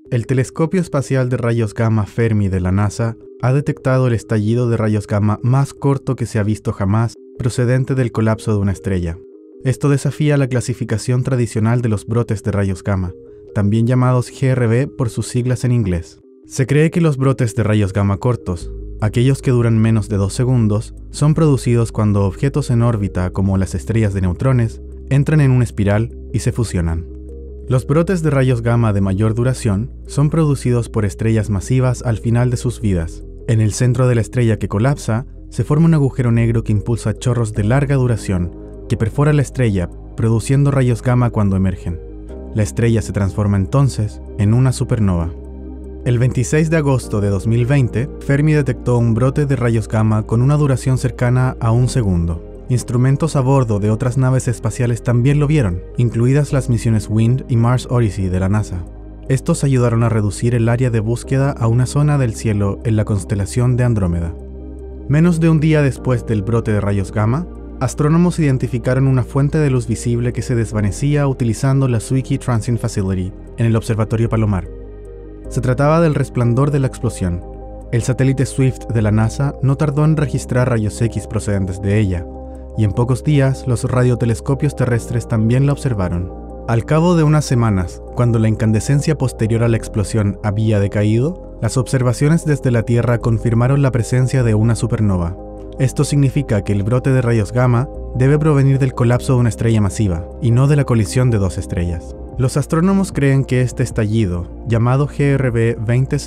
El telescopio espacial de rayos gamma Fermi de la NASA ha detectado el estallido de rayos gamma más corto que se ha visto jamás, procedente del colapso de una estrella. Esto desafía la clasificación tradicional de los brotes de rayos gamma, también llamados GRB por sus siglas en inglés. Se cree que los brotes de rayos gamma cortos, aquellos que duran menos de 2 segundos, son producidos cuando objetos en órbita, como las estrellas de neutrones, entran en una espiral y se fusionan. Los brotes de rayos gamma de mayor duración son producidos por estrellas masivas al final de sus vidas. En el centro de la estrella que colapsa, se forma un agujero negro que impulsa chorros de larga duración, que perfora la estrella, produciendo rayos gamma cuando emergen. La estrella se transforma entonces en una supernova. El 26 de agosto de 2020, Fermi detectó un brote de rayos gamma con una duración cercana a 1 segundo. Instrumentos a bordo de otras naves espaciales también lo vieron, incluidas las misiones WIND y Mars Odyssey de la NASA. Estos ayudaron a reducir el área de búsqueda a una zona del cielo en la constelación de Andrómeda. Menos de un día después del brote de rayos gamma, astrónomos identificaron una fuente de luz visible que se desvanecía utilizando la Zwicky Transient Facility en el Observatorio Palomar. Se trataba del resplandor de la explosión. El satélite Swift de la NASA no tardó en registrar rayos X procedentes de ella, y en pocos días los radiotelescopios terrestres también la observaron. Al cabo de unas semanas, cuando la incandescencia posterior a la explosión había decaído, las observaciones desde la Tierra confirmaron la presencia de una supernova. Esto significa que el brote de rayos gamma debe provenir del colapso de una estrella masiva, y no de la colisión de dos estrellas. Los astrónomos creen que este estallido, llamado GRB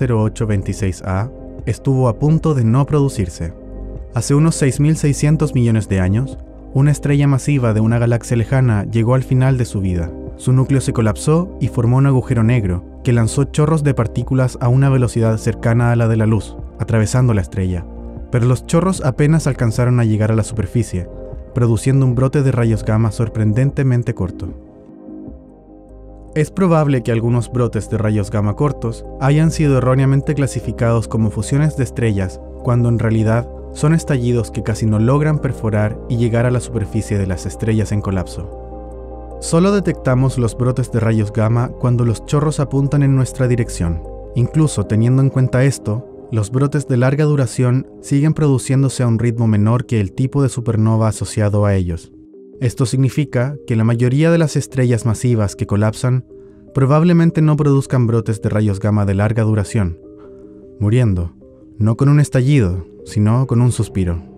200826A, estuvo a punto de no producirse. Hace unos 6.600 millones de años, una estrella masiva de una galaxia lejana llegó al final de su vida. Su núcleo se colapsó y formó un agujero negro que lanzó chorros de partículas a una velocidad cercana a la de la luz, atravesando la estrella. Pero los chorros apenas alcanzaron a llegar a la superficie, produciendo un brote de rayos gamma sorprendentemente corto. Es probable que algunos brotes de rayos gamma cortos hayan sido erróneamente clasificados como fusiones de estrellas, cuando en realidad son estallidos que casi no logran perforar y llegar a la superficie de las estrellas en colapso. Solo detectamos los brotes de rayos gamma cuando los chorros apuntan en nuestra dirección. Incluso teniendo en cuenta esto, los brotes de larga duración siguen produciéndose a un ritmo menor que el tipo de supernova asociado a ellos. Esto significa que la mayoría de las estrellas masivas que colapsan probablemente no produzcan brotes de rayos gamma de larga duración, muriendo, no con un estallido, sino con un suspiro.